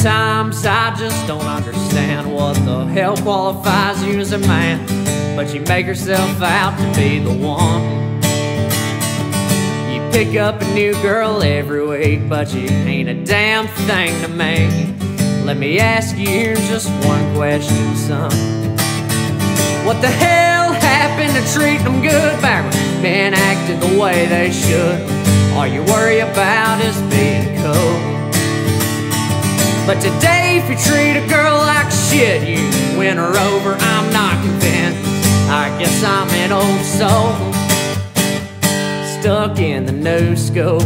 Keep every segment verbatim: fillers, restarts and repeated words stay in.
Sometimes I just don't understand what the hell qualifies you as a man, but you make yourself out to be the one. You pick up a new girl every week, but you ain't a damn thing to me. Let me ask you just one question, son. What the hell happened to treating them good back when men acted the way they should? All you worry about is being cool. But today, if you treat a girl like shit, you win her over, I'm not convinced. I guess I'm an old soul, stuck in the no scope.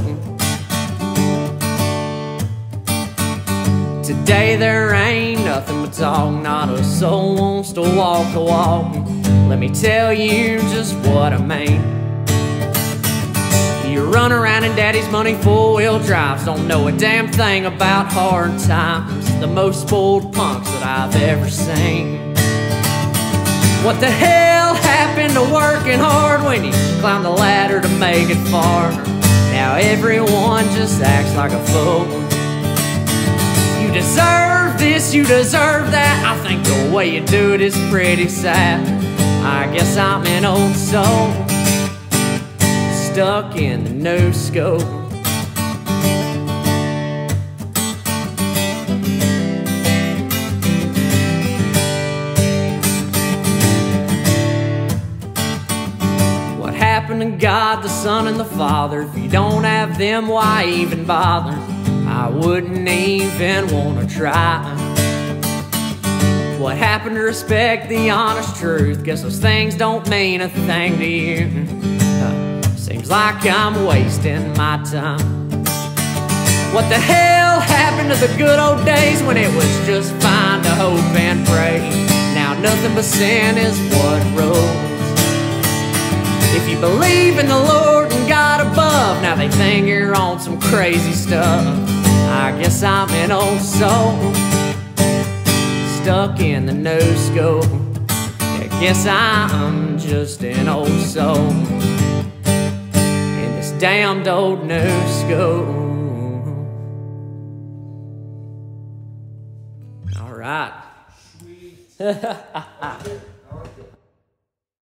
Today there ain't nothing but talk, not a soul wants to walk the walk. Let me tell you just what I mean. You run around in daddy's money four-wheel drives, don't know a damn thing about hard times. The most spoiled punks that I've ever seen. What the hell happened to working hard when you climb the ladder to make it far? Now everyone just acts like a fool. You deserve this, you deserve that. I think the way you do it is pretty sad. I guess I'm an old soul, stuck in the no scope. What happened to God, the Son, and the Father? If you don't have them, why even bother? I wouldn't even wanna try. What happened to respect, the honest truth? Guess those things don't mean a thing to you. Seems like I'm wasting my time. What the hell happened to the good old days when it was just fine to hope and pray? Now nothing but sin is what rules. If you believe in the Lord and God above, now they think you're on some crazy stuff. I guess I'm an old soul, stuck in the no scope. I guess I'm just an old soul, damned old no scope. All right.